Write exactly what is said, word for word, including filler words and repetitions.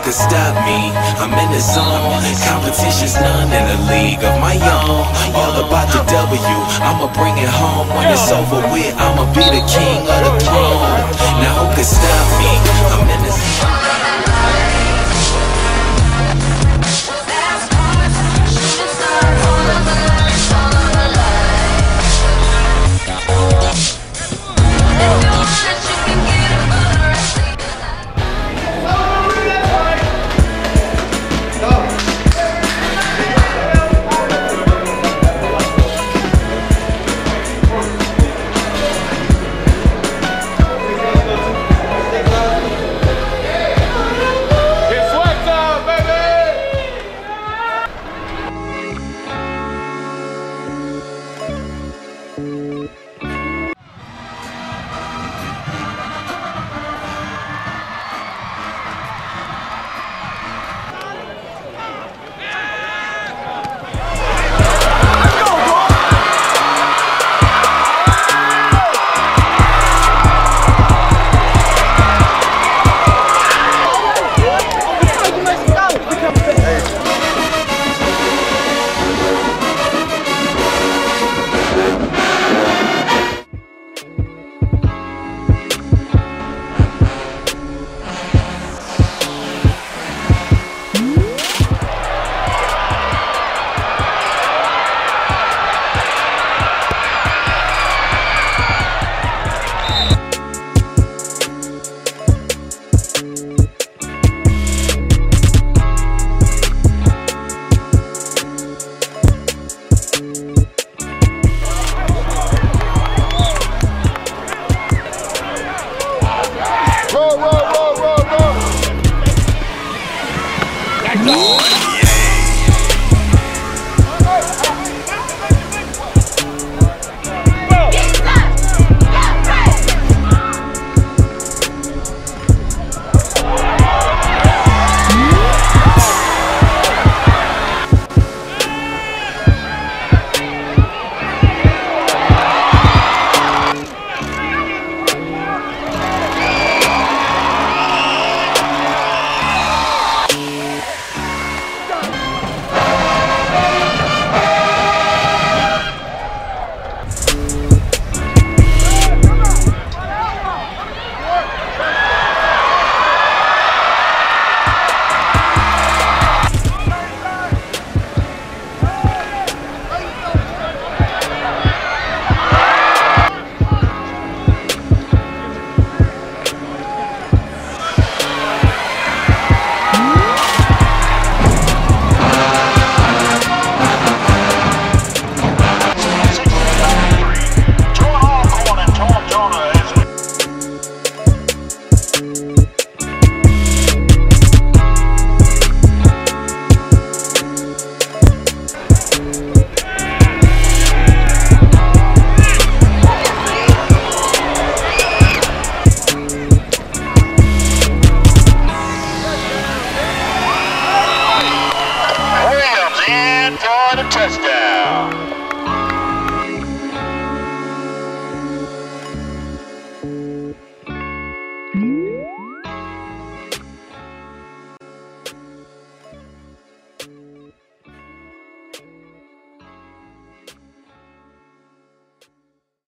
could stop me. I'm in the zone. Competition's none in a league of my own. All about the W, I'ma bring it home. When it's over with, I'ma be the king of the throne. Now who could stop me? I'm in the zone. Roll, roll, roll, roll, roll.